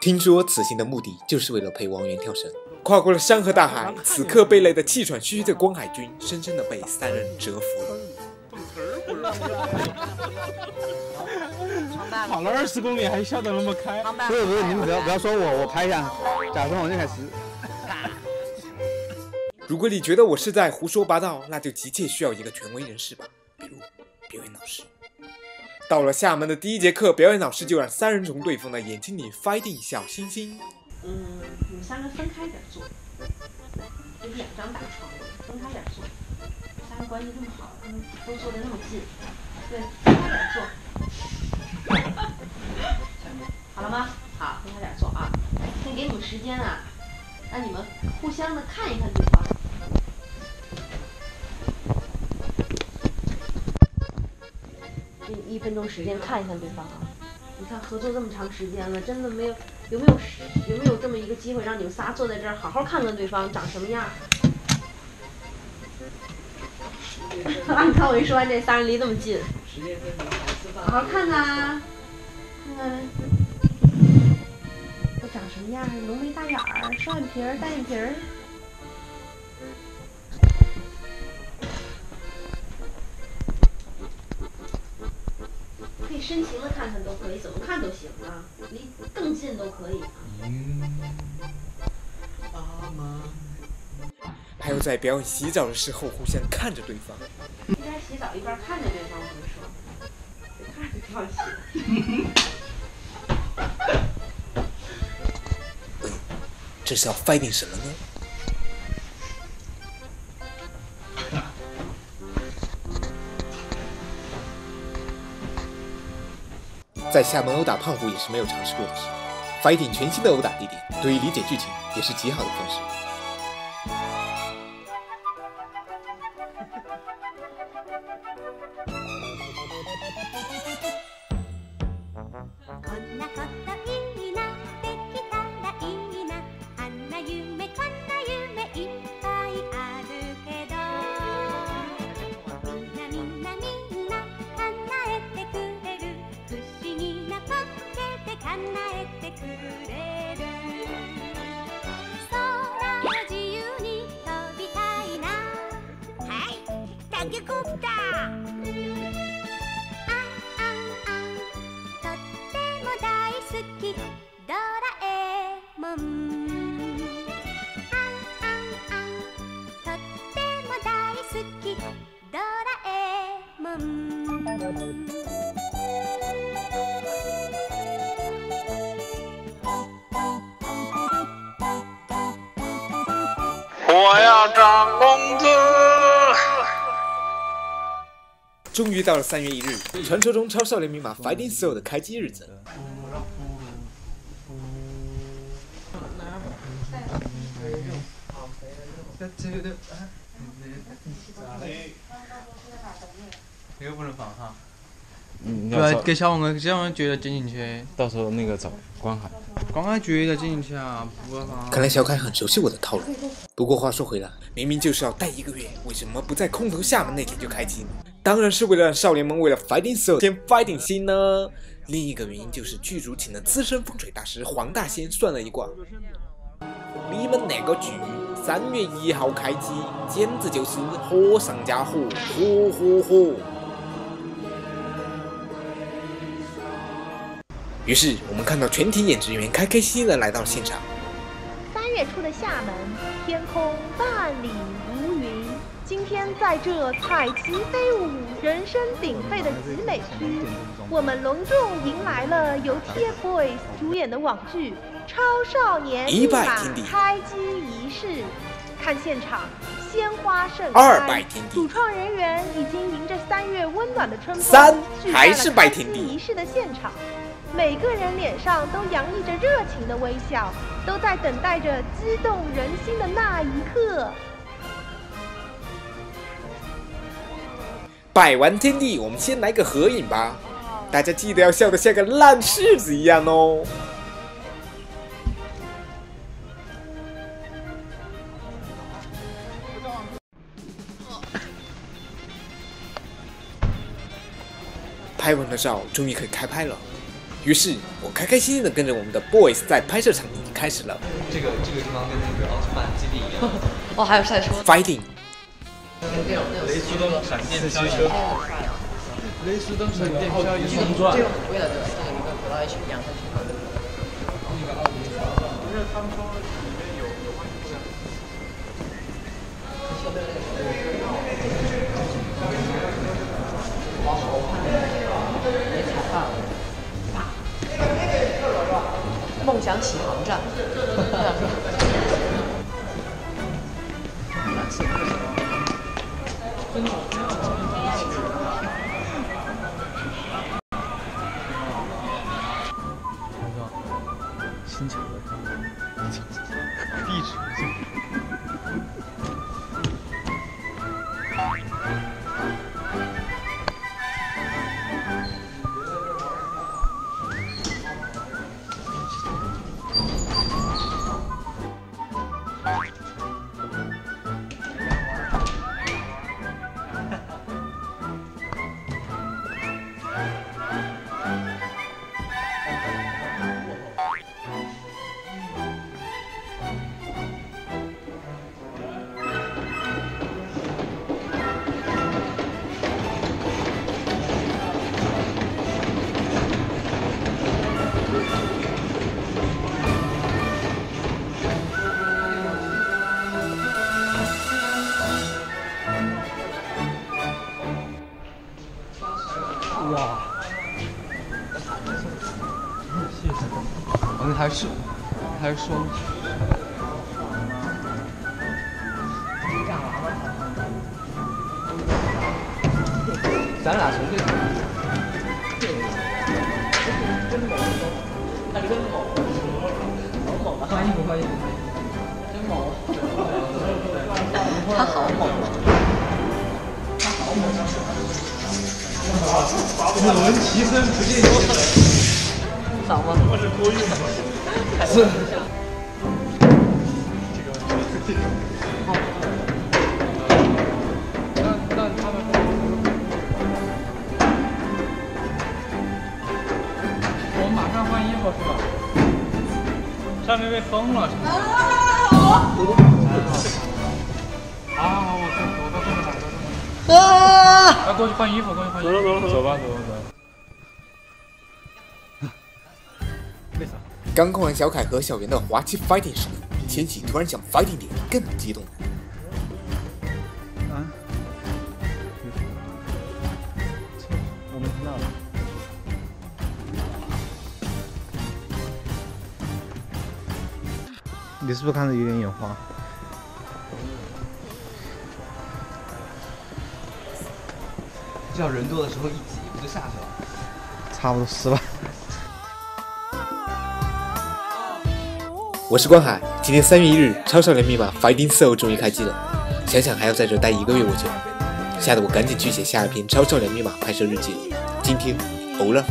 听说此行的目的就是为了陪王源跳绳。跨过了山河大海，此刻被累得气喘吁吁的光海君，深深的被三人折服了。 跑了20公里还笑得那么开。 不是，你们不要说我拍一下，假装我就开始。 如果你觉得我是在胡说八道，那就急切需要一个权威人士吧，比如表演老师。到了厦门的第一节课，表演老师就让三人从对方的眼睛里翻进小星星。 你们三个分开点坐，就2张大床，分开点坐。三个关系这么好，他们都坐得那么近，对，分开点坐。好了吗？好，分开点坐啊。先给你们时间啊，让你们互相的看一看对方。给你1分钟时间看一看对方啊。你看合作这么长时间了，真的有没有这么一个机会让你们仨坐在这儿好好看看对方长什么样？你看我一说完，这仨人离这么近，好好看呐，看看都长什么样？浓眉大眼儿，双眼皮儿，单眼皮儿。可以深情的看看都可以，怎么看都行啊，离更近都可以啊。 还有在表演洗澡的时候互相看着对方。 一边洗澡一边看着对方，不是说，得看着对方洗。 这是要 fighting 什么呢？在厦门殴打胖虎也是没有尝试过的事 ，fighting 全新的殴打地点，对于理解剧情也是极好的方式。 我要涨工资。 终于到了3月1日，传说中超少年密码 Fighting Soul 的开机日子。 这个不能放哈。 对啊，给小王觉得进进去， 到时候那个找光海。 光海觉得进进去啊，不放。 看来小凯很熟悉我的套路。不过话说回来，明明就是要待1个月，为什么不在空投厦门那天就开机呢？当然是为了让少年们为了 Fighting Soul 添 Fighting 心呢。另一个原因就是剧组请了资深风水大师黄大仙算了一卦，你们那个剧3月1号开机，简直就是火上加火，火火火。于是我们看到全体演职人员开开心心的来到了现场。 3月初的厦门，天空万里无云。今天在这彩旗飞舞、人声鼎沸的集美区，我们隆重迎来了由 TFBOYS 主演的网剧《超少年密码》开机仪式。看现场，鲜花盛开，主创人员已经迎着3月温暖的春风， 还是拜天地仪式的现场。每个人脸上都洋溢着热情的微笑，都在等待着激动人心的那一刻。 拜完天地，我们先来个合影吧，大家记得要笑得像个烂柿子一样哦。拍完了照，终于可以开拍了。 于是我开开心心的跟着我们的 boys 在拍摄场地开始了。 这个地方跟那个奥特曼基地一样。 哦，还有赛车。 Fighting。 雷速登闪电漂移。雷速登闪电漂移冲撞。 这个很贵的，这个一个不到2、3千块。 不是他们说里面有换气扇。 没裁判了。梦想起航站。 新抢的地址哇！谢谢。我还是说。咱俩从这。真猛！他真猛！好猛啊！换衣服，真猛！他好猛！他好猛！ 此文其身不见血。 爽吗？ 我是托运吗？是。这个。那他们。我们马上换衣服是吧？上面被封了是吧？好，我到这边来。要过去换衣服，走了，走吧。 刚看完小凯和小圆的滑稽 fighting 时，千玺突然想 fighting 点更激动了。 我们听到了。你是不是看着有点眼花？ 这样人多的时候一挤不就下去了？ 差不多是吧。 我是关海，今天3月1日，超少年密码 Fighting Soul 终于开机了。想想还要在这待1个月我就，吓得我赶紧去写下一篇超少年密码拍摄日记了。今天欧了。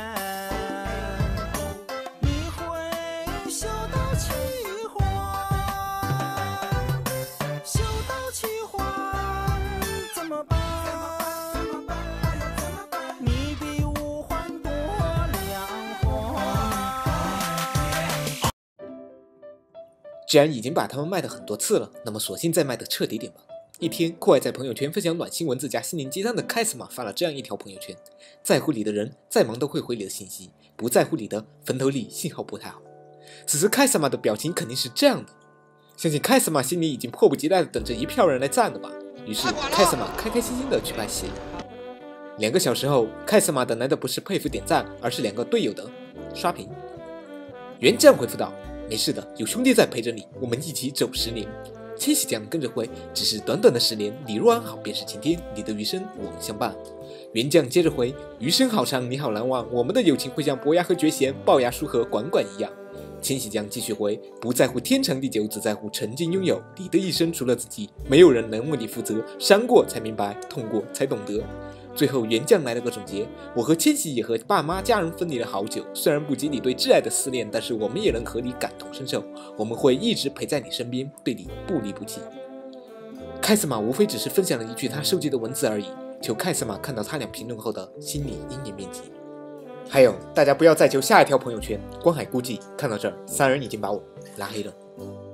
既然已经把他们卖的很多次了，那么索性再卖的彻底点吧。一天，酷爱在朋友圈分享暖心文字加心灵鸡汤的凯斯玛发了这样一条朋友圈：在乎你的人再忙都会回你的信息，不在乎你的坟头里信号不太好。此时凯斯玛的表情肯定是这样的，相信凯斯玛心里已经迫不及待的等着一票人来赞了吧。于是凯斯玛开开心心的去拍戏。2个小时后，凯斯玛等来的不是佩服点赞，而是2个队友的刷屏。原酱回复道：没事的，有兄弟在陪着你，我们一起走10年。千玺酱跟着回，只是短短的10年，你若安好便是晴天，你的余生我们相伴。原酱接着回，余生好长，你好难忘，我们的友情会像伯牙和绝弦、龅牙叔和管管一样。千玺酱继续回，不在乎天长地久，只在乎曾经拥有。你的一生除了自己，没有人能为你负责，伤过才明白，痛过才懂得。最后原酱来了个总结，我和千玺也和爸妈家人分离了好久，虽然不及你对挚爱的思念，但是我们也能和你感同身受，我们会一直陪在你身边，对你不离不弃。凯斯玛无非只是分享了一句他收集的文字而已，求凯斯玛看到他俩评论后的心理阴影面积。 还有，大家不要再求下一条朋友圈。光海估计看到这儿，3人已经把我拉黑了。